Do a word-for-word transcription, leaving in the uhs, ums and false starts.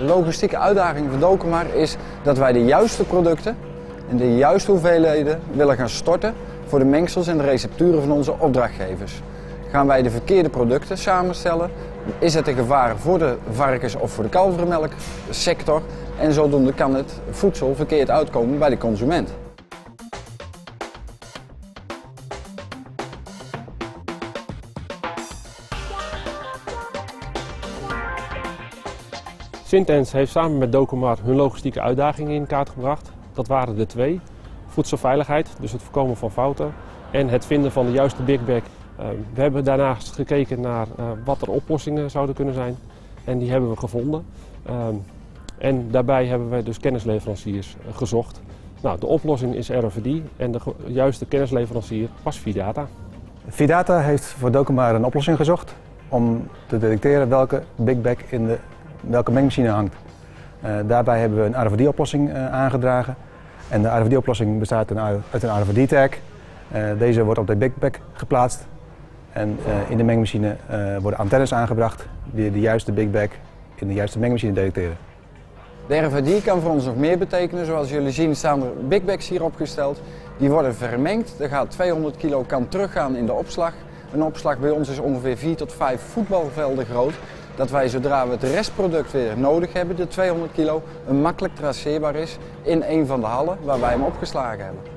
De logistieke uitdaging van Docomar is dat wij de juiste producten in de juiste hoeveelheden willen gaan storten voor de mengsels en de recepturen van onze opdrachtgevers. Gaan wij de verkeerde producten samenstellen, is het een gevaar voor de varkens- of voor de kalverenmelksector en zodoende kan het voedsel verkeerd uitkomen bij de consument. Sintens heeft samen met Docomar hun logistieke uitdagingen in kaart gebracht. Dat waren er twee. Voedselveiligheid, dus het voorkomen van fouten, en het vinden van de juiste Big Bag. Uh, we hebben daarnaast gekeken naar uh, wat er oplossingen zouden kunnen zijn en die hebben we gevonden. Uh, en daarbij hebben we dus kennisleveranciers uh, gezocht. Nou, de oplossing is R F I D en de juiste kennisleverancier was Vidata. Vidata heeft voor Docomar een oplossing gezocht om te detecteren welke Big Bag in de welke mengmachine hangt. Uh, daarbij hebben we een R F I D-oplossing uh, aangedragen. En de R F I D-oplossing bestaat uit een R F I D-tag. Uh, deze wordt op de Big Bag geplaatst. En uh, in de mengmachine uh, worden antennes aangebracht die de juiste Big Bag in de juiste mengmachine detecteren. De R F I D kan voor ons nog meer betekenen. Zoals jullie zien staan er Big Bags hier opgesteld. Die worden vermengd. Er gaat tweehonderd kilo kan teruggaan in de opslag. Een opslag bij ons is ongeveer vier tot vijf voetbalvelden groot. Dat wij zodra we het restproduct weer nodig hebben, de tweehonderd kilo, een makkelijk traceerbaar is in een van de hallen waar wij hem opgeslagen hebben.